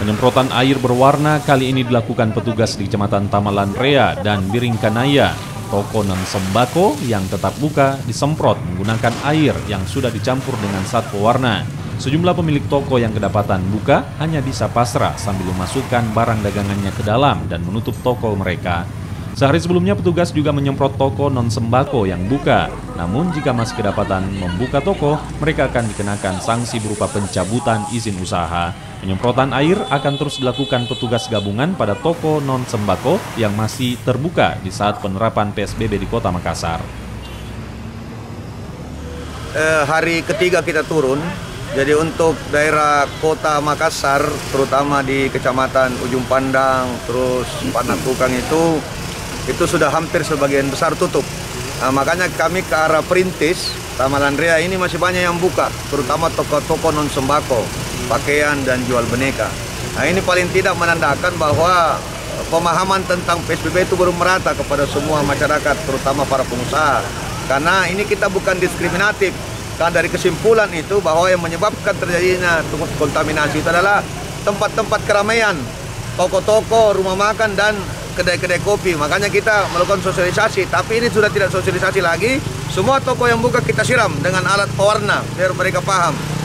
Penyemprotan air berwarna kali ini dilakukan petugas di Kecamatan Tamalan Rea dan Biringkanaya. Toko non-sembako yang tetap buka disemprot menggunakan air yang sudah dicampur dengan zat pewarna. Sejumlah pemilik toko yang kedapatan buka hanya bisa pasrah sambil memasukkan barang dagangannya ke dalam dan menutup toko mereka. Sehari sebelumnya petugas juga menyemprot toko non-sembako yang buka. Namun jika masih kedapatan membuka toko, mereka akan dikenakan sanksi berupa pencabutan izin usaha. Penyemprotan air akan terus dilakukan petugas gabungan pada toko non-sembako yang masih terbuka di saat penerapan PSBB di Kota Makassar. Hari ketiga kita turun, jadi untuk daerah Kota Makassar, terutama di Kecamatan Ujung Pandang, terus Panakukang itu sudah hampir sebagian besar tutup. Nah, makanya kami ke arah Perintis, Tamalan Rea ini masih banyak yang buka, terutama toko-toko non-sembako, pakaian dan jual boneka. Nah, ini paling tidak menandakan bahwa pemahaman tentang PSBB itu belum merata kepada semua masyarakat, terutama para pengusaha. Karena ini kita bukan diskriminatif. Karena dari kesimpulan itu bahwa yang menyebabkan terjadinya kontaminasi itu adalah tempat-tempat keramaian, toko-toko, rumah makan, dan kedai-kedai kopi. Makanya kita melakukan sosialisasi, tapi ini sudah tidak sosialisasi lagi. Semua toko yang buka kita siram dengan alat pewarna biar mereka paham.